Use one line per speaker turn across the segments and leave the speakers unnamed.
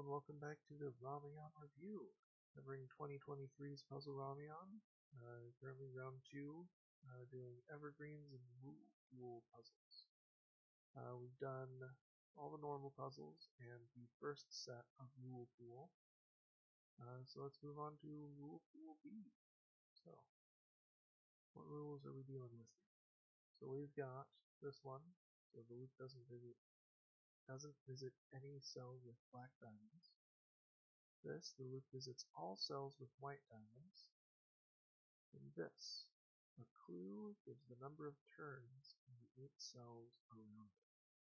and welcome back to the Ramayan review, covering 2023's Puzzle Ramayan. Currently round 2, doing evergreens and rule puzzles. We've done all the normal puzzles and the first set of Rule Pool. So let's move on to Rule Pool B. So, what rules are we dealing with here? So we've got this one. So the loop doesn't visit any cells with black diamonds. This, the loop visits all cells with white diamonds. And this, a clue gives the number of turns in the 8 cells around it.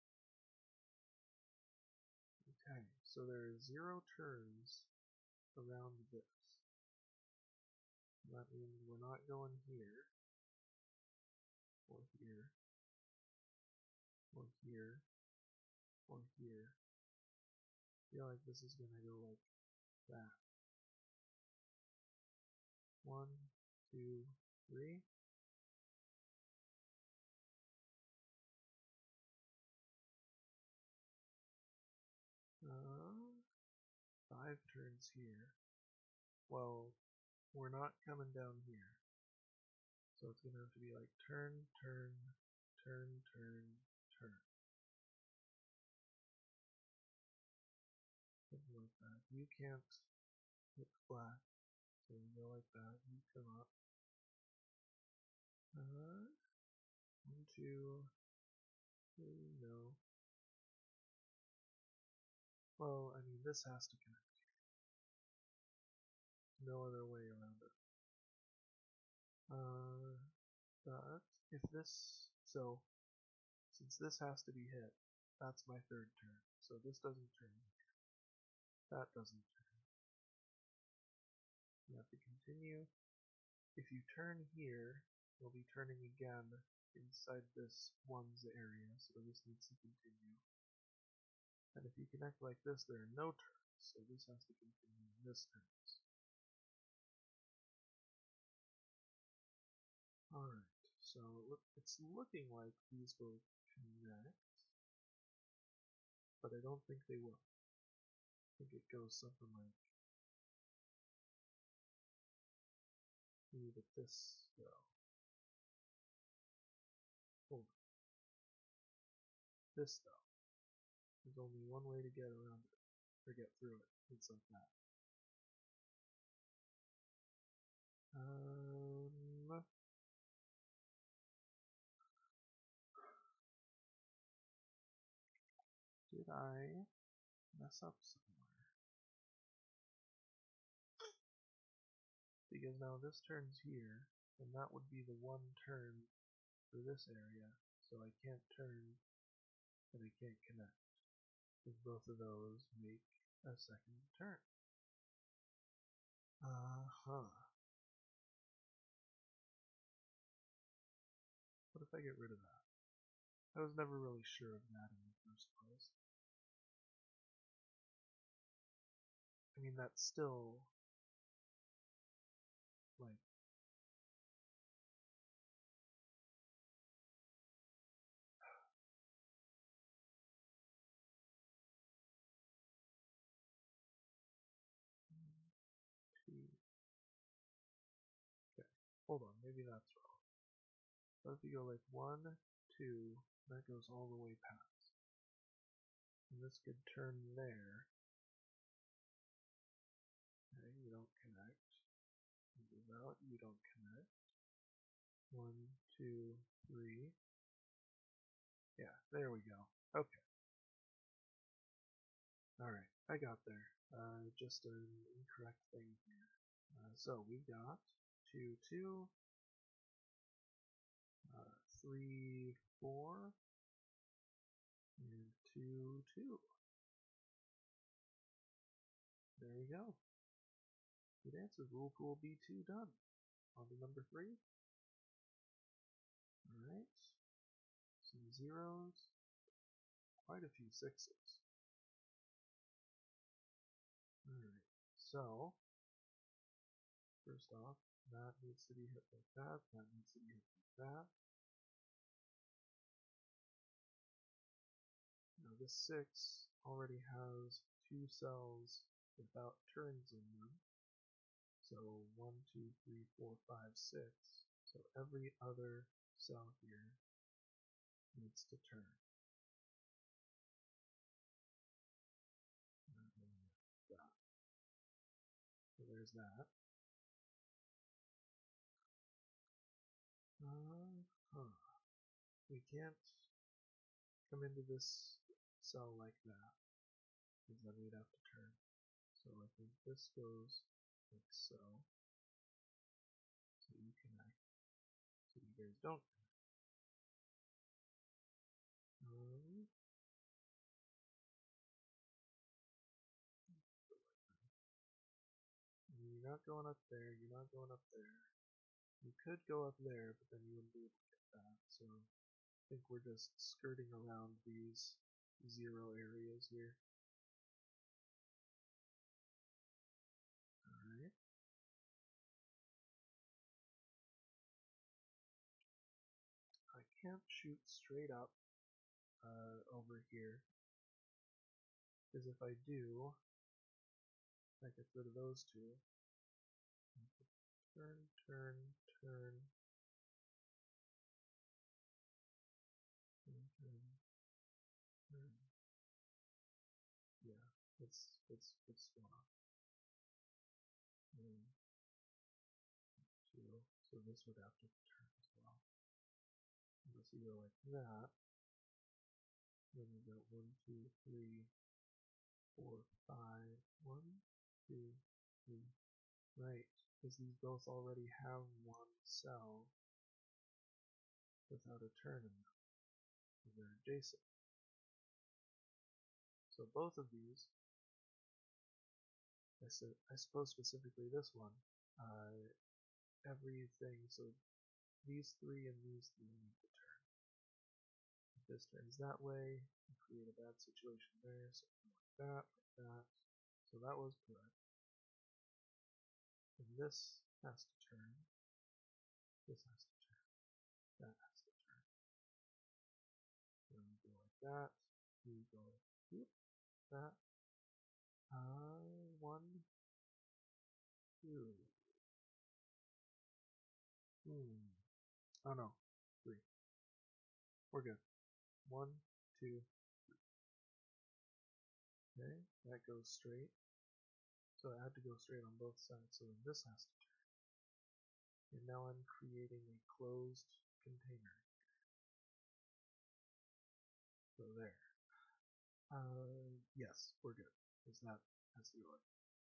Okay, so there are 0 turns around this. That means we're not going here, or here, or here, or here. I feel like this is going to go like that. 1, 2, 3. Uh, 5 turns here. Well, we're not coming down here. So it's going to have to be like turn, turn, turn, turn, turn. Something like that. You can't hit black, so you go like that. You come up. 1, 2, 3, no. Well, I mean, this has to connect. No other way around it. But if this, so since this has to be hit, that's my 3rd turn. So this doesn't turn here. That doesn't turn. You have to continue. If you turn here, you'll be turning again inside this one's area, so this needs to continue. And if you connect like this, there are no turns, so this has to continue in this turns. Alright, so it's looking like these will connect, but I don't think they will. I think it goes something like maybe with this though. Hold on. This though. There's only one way to get around it, or get through it. It's like that. Did I mess up somewhere? Because now this turns here, and that would be the one turn for this area, so I can't turn and I can't connect, because both of those make a second turn. What if I get rid of that? I was never really sure of that in the first place. I mean, that's still like two. Okay, hold on, maybe that's wrong. What if you go like 1, 2, that goes all the way past. And this could turn there. Okay, you don't connect. You move out, you don't connect. 1, 2, 3. Yeah, there we go. Okay. Alright, I got there. Just an incorrect thing here. So we got 2, 2, 3, 4, and 2, 2. There we go. Good answer. Rule Pool B2 done. On to number 3. Alright. Some zeros. Quite a few 6s. Alright. So, first off, that needs to be hit like that. That needs to be hit like that. Now this 6 already has 2 cells without turns in them. So 1, 2, 3, 4, 5, 6. So every other cell here needs to turn. That. So there's that. Huh. We can't come into this cell like that, because then we'd have to turn. So I think this goes like so. So you connect. So you guys don't connect. You're not going up there, you're not going up there. You could go up there, but then you wouldn't be able to get that. So I think we're just skirting around these 0 areas here. Alright. I can't shoot straight up over here, because if I do, I get rid of those two. Turn, turn, turn, turn, turn, turn. Yeah, what's going on? 1, 2. So this would have to turn as well. Unless you go like that, then we got 1, 2, 3, 4, 5. 1, 2, 3. Right, because these both already have 1 cell without a turn in them. So they're adjacent. So both of these, I suppose specifically this one, everything, so these 3 and these 3 need to turn. If this turns that way, we create a bad situation there, so like that, like that. So that was correct. And this has to turn. This has to turn. That has to turn. Then we go like that. We go like whoop, that. 1, 2. Oh no, 3. We're good. 1, 2. Okay, that goes straight. So I had to go straight on both sides. So then this has to turn. And now I'm creating a closed container. So there. Yes, we're good. Because that has to go like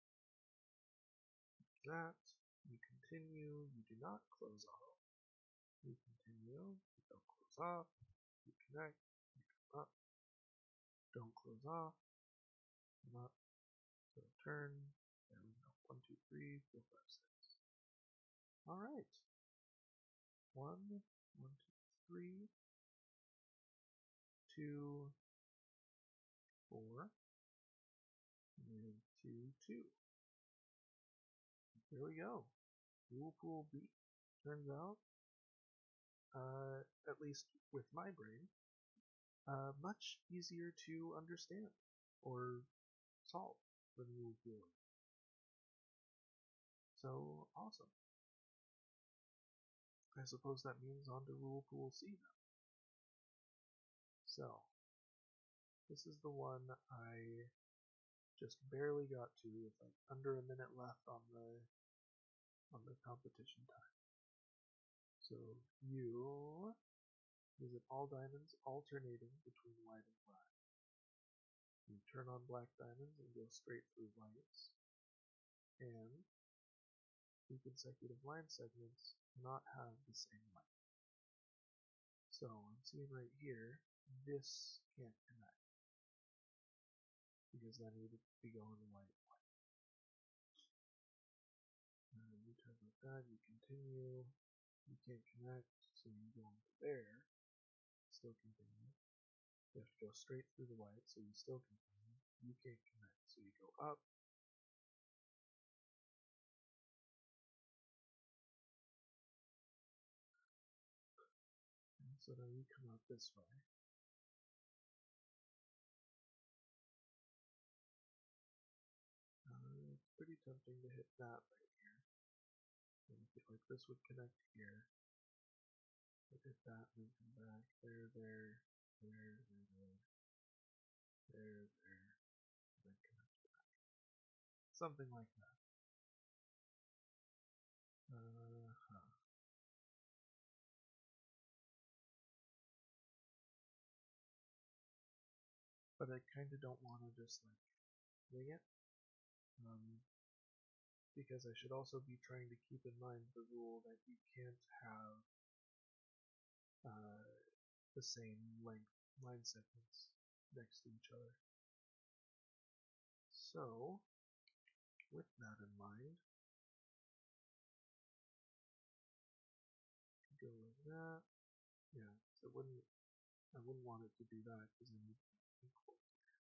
that. You continue. You do not close off. You continue. You don't close off. You connect. You come up. Don't close off. Come up. So turn. There we go. 1, 2, 3, 4, 5, 6. Alright. 1, 1, 2, 3, 2, 4, and 2, 2. There we go. Whirlpool B. Turns out, at least with my brain, much easier to understand or solve than Whirlpool. So awesome. I suppose that means on to Whirlpool C then. So, this is the one I just barely got to with like under a minute left on the competition time. So you visit all diamonds alternating between white and black. You turn on black diamonds and go straight through whites, and 2 consecutive line segments cannot have the same length. So I'm seeing right here, this can't connect, because then we'd be going white, white. You turn like that, you continue, you can't connect, so you go into there, still continue. You have to go straight through the white, so you still continue. You can't connect, so you go up. And so now you come out this way. tempting to hit that right here. And I feel like this would connect here. Look at that and then come back. There, there, there, there, there, there, and then connect back. Something like that. But I kind of don't want to just like wing it. Because I should also be trying to keep in mind the rule that you can't have the same length line segments next to each other. So, with that in mind, go like that. Yeah, so I wouldn't want it to do that because I need equal.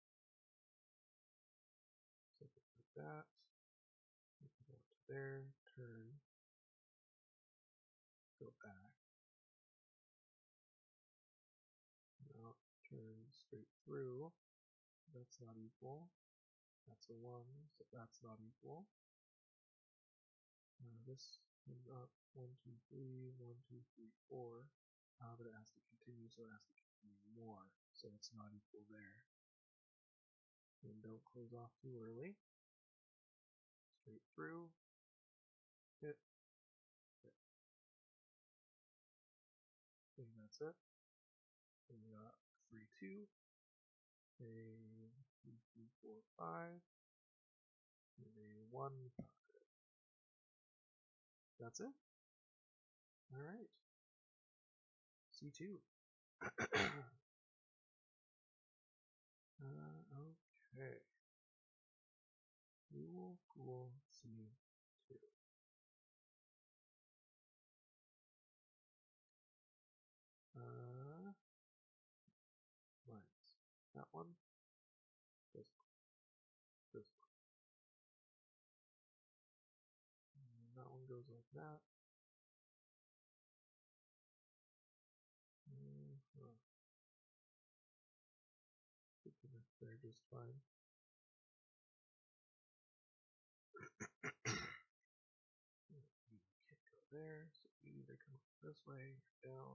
So like that. Make it out to there. Turn. Go back. Now turn straight through. That's not equal. That's a 1, so that's not equal. This comes up 1, 2, 3, 1, 2, 3, 4. But it has to continue, so it has to continue more. So it's not equal there. And don't close off too early. Straight through. Hit. Hit. I think that's it. So we got 3, 2. A 2, 3, 4, 5. And a 1, 5. That's it. Alright. C2. Okay. We will cool C2. Lines. That one. This one. This one. And that one goes like that. Should connect there just fine. You can't go there, so you either come up this way or down.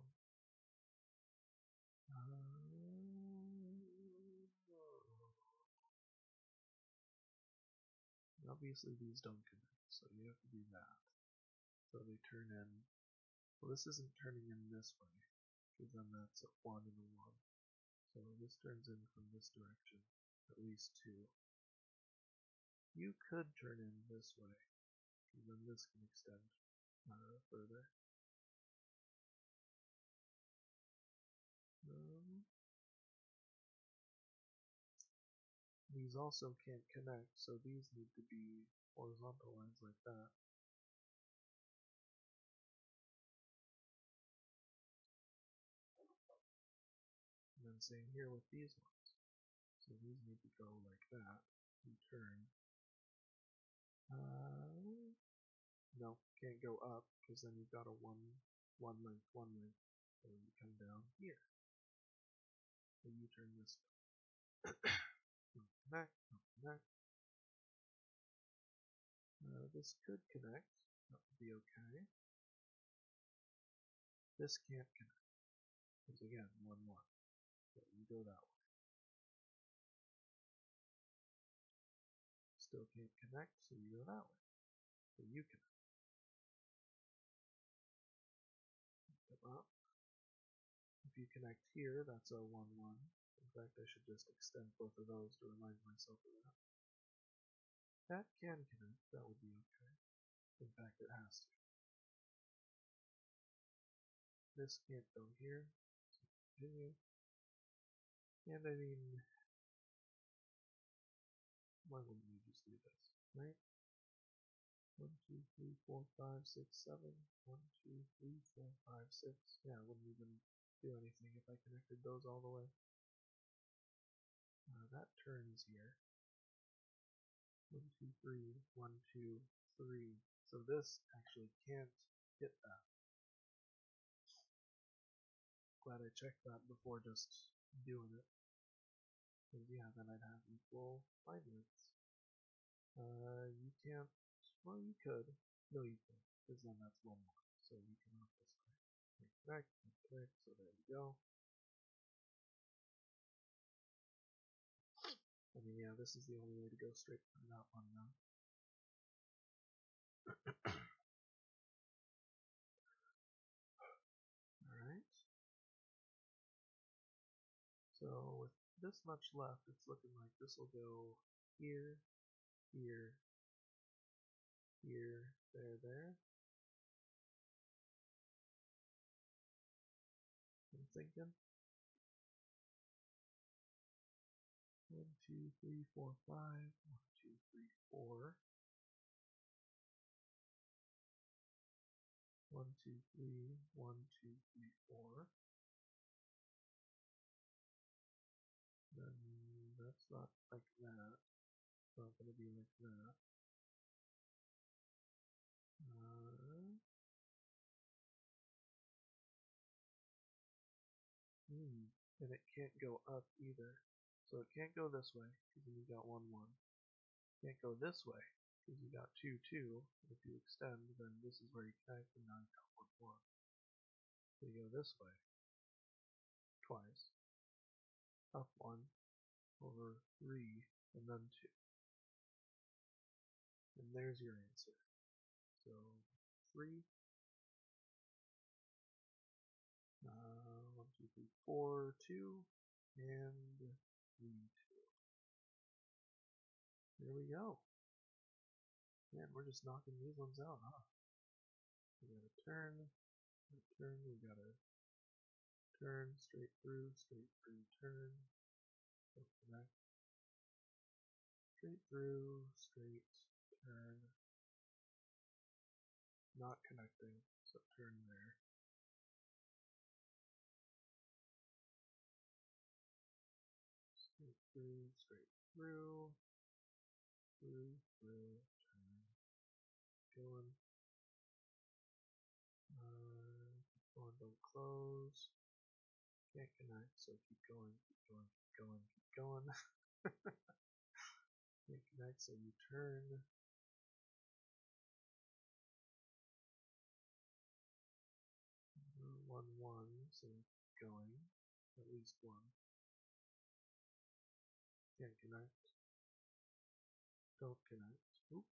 Obviously these don't connect, so you have to do that. So they turn in. Well, this isn't turning in this way, because then that's a 1 and a 1. So this turns in from this direction, at least 2. You could turn in this way, and then this can extend further. These also can't connect, so these need to be horizontal lines like that. And then same here with these ones. So these need to go like that. You turn. No, can't go up, because then you've got a one length, 1 length. So you come down here. So you turn this way. Don't connect, don't connect. This could connect. That would be okay. This can't connect. Because again, 1, 1. So you go that way. Still can't connect, so you go that way. So you connect. Come up. If you connect here, that's a 1, 1. In fact, I should just extend both of those to remind myself of that. That can connect, that would be okay. In fact, it has to. This can't go here, so continue. And I mean, why wouldn't we just do this, right? 1, 2, 3, 4, 5, 6, 7. 1, 2, 3, 4, 5, 6. Yeah, I wouldn't even do anything if I connected those all the way. That turns here. 1, 2, 3, 1, 2, 3. So this actually can't hit that. Glad I checked that before just doing it. Because yeah, then I'd have equal line lengths. You can't, well you could, no you can't, because then that's one more, so you can off this way. Connect, connect, so there we go. I mean, yeah, this is the only way to go straight through that one now. Alright. So with this much left, it's looking like this will go here, here, here, there. I'm thinking. 1, 2, 3, 4, 5. 1, 2, 3, 4. 1, 2, 3. 1, 2, 3, 4. Then that's not like that. It's not going to be like that. And it can't go up either. So it can't go this way, because then you got 1, 1. Can't go this way, because you got 2, 2. If you extend, then this is where you connect, and now you got 1, 1. So you go this way, twice. Up 1, over 3, and then 2. And there's your answer. So 3, 1, 2, 3, 4, 2, and 3, 2. There we go. Man, we're just knocking these ones out, huh? We gotta turn, we gotta turn, straight through, turn, don't connect, straight through, straight, turn, not connecting, so turn there. Straight through, through, turn, going, keep going, don't close, can't connect, so keep going, keep going, keep going, keep going. Can't connect, so you turn. 1, 1, so keep going, at least 1. Can't connect, don't connect. Oop.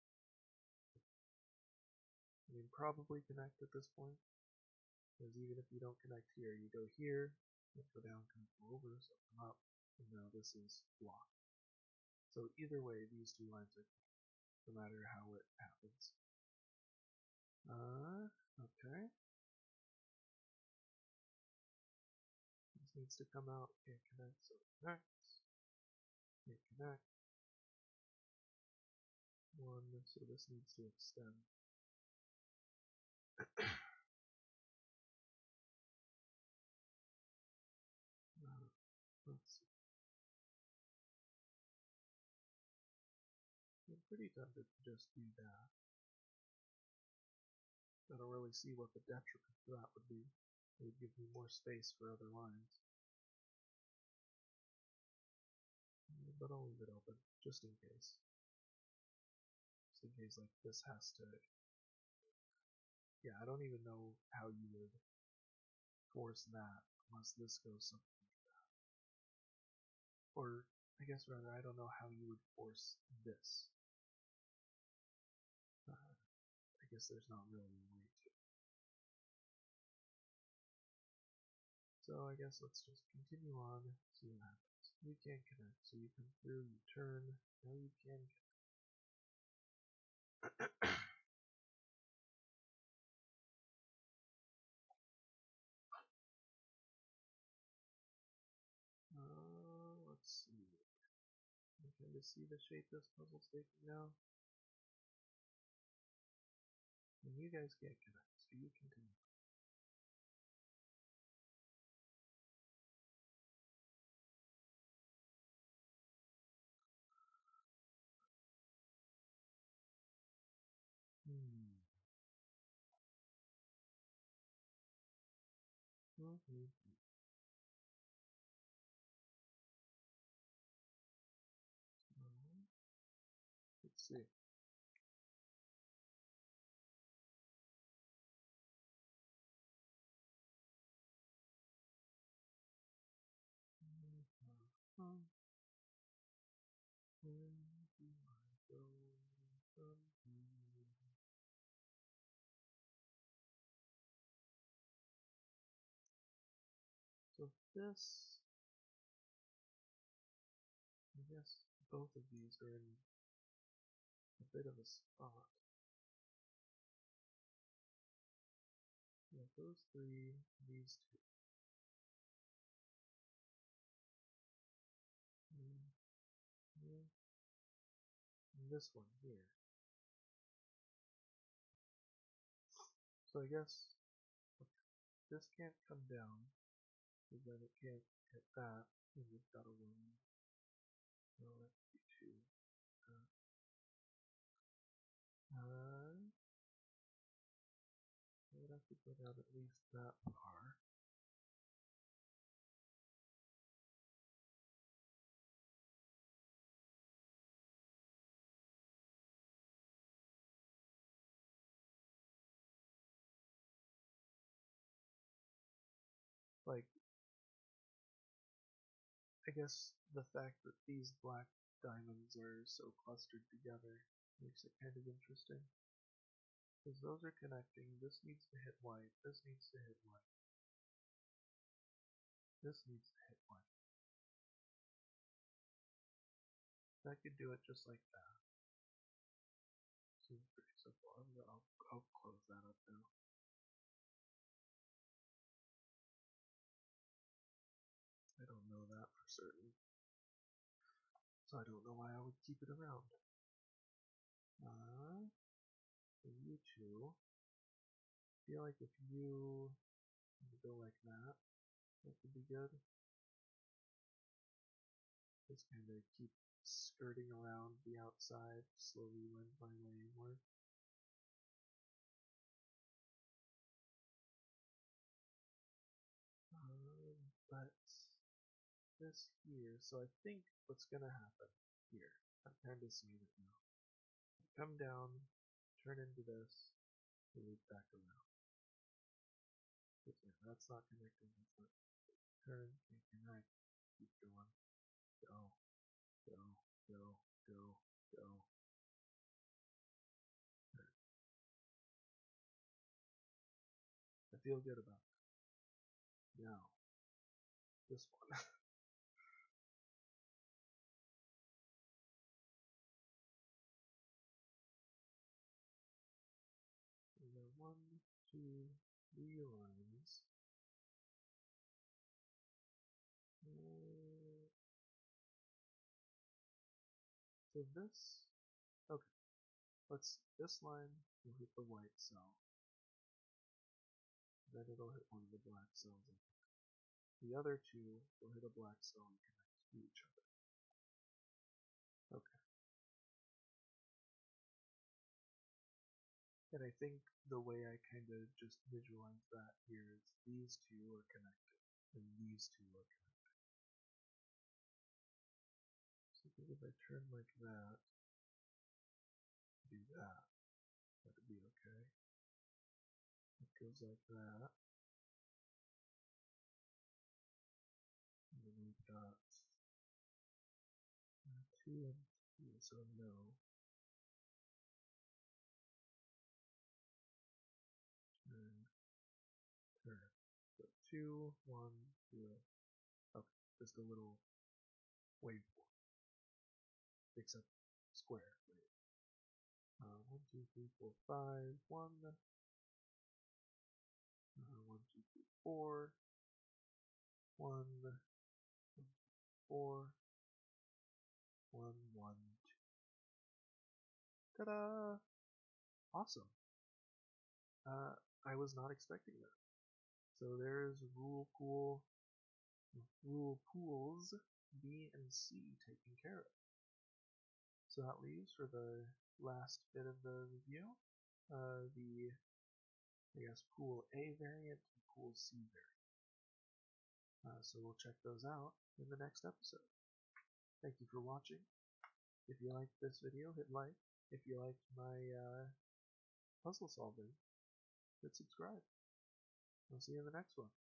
I mean, probably connect at this point, because even if you don't connect here, you go here, can't go down, can't go over, so come up, and now this is blocked. So either way, these two lines are connected, no matter how it happens. Okay. This needs to come out, can't connect, so it connects. Can't connect. 1, so this needs to extend. Let's see. I'm pretty tempted to just do that. I don't really see what the detriment to that would be. It would give me more space for other lines. But I'll leave it open, just in case. Just in case, like, this has to... Yeah, I don't even know how you would force that, unless this goes something like that. Or, I guess rather, I don't know how you would force this. I guess there's not really a way to. So I guess let's just continue on, see what happens. You can't connect, so you come through, you turn, now you can connect. Let's see. You can kind of see the shape this puzzle's taking now. And you guys can't connect, so you continue. Hmm. Mm-hmm. Let's see. Where do I go from here? So this, I guess both of these are in a bit of a spot. Yeah, those three, these two. Yeah, and this one here. So I guess this can't come down, because then it can't hit that, and we've got a 1. No, that's 2. I would have to go down at least that far. Like, I guess the fact that these black diamonds are so clustered together makes it kind of interesting. Because those are connecting, this needs to hit white, this needs to hit white, this needs to hit white. That could do it just like that. Seems pretty simple. I'll close that up now. I don't know that for certain. So I don't know why I would keep it around. For you two, I feel like if you go like that, that could be good. Just kind of keep skirting around the outside, slowly wend my way inward. But this here, so I think what's gonna happen here, I'm kind of seeing it now. Come down, turn into this, loop back around. That's not connecting, that's not turn, can't connect, keep going, go, go, go, go, go. I feel good about that. Now, this one. We have 1, 2, 3 lines. So this, okay, this line will hit the white cell, then it'll hit one of the black cells. The other two will hit a black cell and connect to each other. Okay. And I think the way I kind of just visualize that here is these two are connected, and these two are connected. So I think if I turn like that, do that, that'd be okay. It goes like that. And then we've got 2 and 2, so no. And turn. So 2, 1, 0. Okay, just a little waveform, except square. Wait. 1, 2, 3, 4, 5, 1. 1, 2, 3, 4. 1, 4, 1, 1, 2. Ta-da! Awesome. I was not expecting that. So there's rule pools B and C taken care of. So that leaves for the last bit of the review, the, I guess, pool A variant and pool C variant. So we'll check those out in the next episode. Thank you for watching. If you liked this video, hit like, If you liked my puzzle solving, hit subscribe. I'll see you in the next one.